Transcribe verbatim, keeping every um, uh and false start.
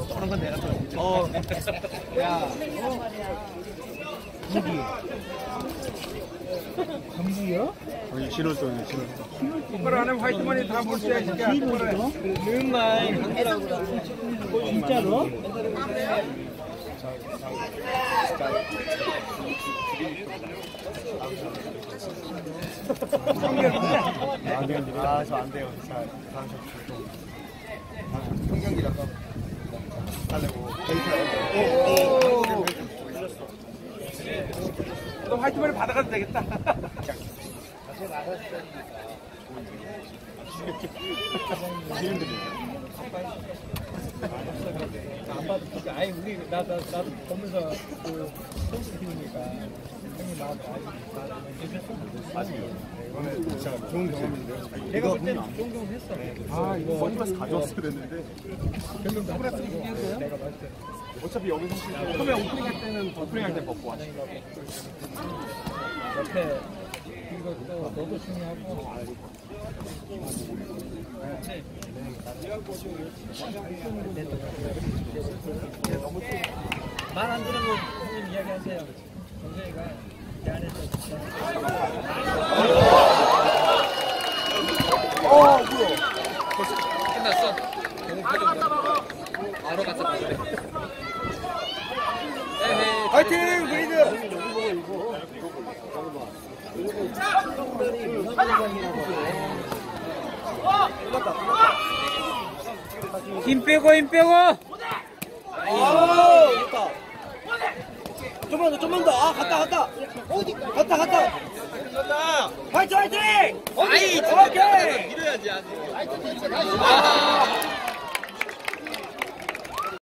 그런 건 내가 또. 어. 야. 무기. 전부요? 아니 신월동이야 신월동. 똑바로 안 하면 화이트머니 다 못 써야 진짜. 눈만 관계라고. 진짜로? 아 저 안 돼요. 자 다음 셔츠. 성경기라고. 달래고. 너 화이트머니 받아가도 되겠다. 안 봐도 되지. 아니 우리 나 나 나도 보면서 그 선수 팀이니까 형님 나한테 아직 이거는 진짜 좋은 경험인데요. 내가 볼 때는 좋은 경험 했어. 아 이거 선글라스 가져왔어야 됐는데 결국 선글라스 얘기했어요? 내가 봤을 때. 어차피 여기서 처음에 오프닝 할 때는 오프닝 할 때 벗고 왔지. 옆에 이거 또 너도 중요하고. 말 안 들으면 형님 이야기하세요. 정재이가 내 안에서 진짜. 어, 뭐야? 끝났어. 바로 갔어. 파이팅, 그리드! 힘 빼고 힘 빼고. 아, 좋다. 좀만 더, 좀만 더. 아, 갔다, 갔다. 어디? 갔다, 갔다. 화이팅, 화이팅! 아이, 오케이! 밀어야지. 아.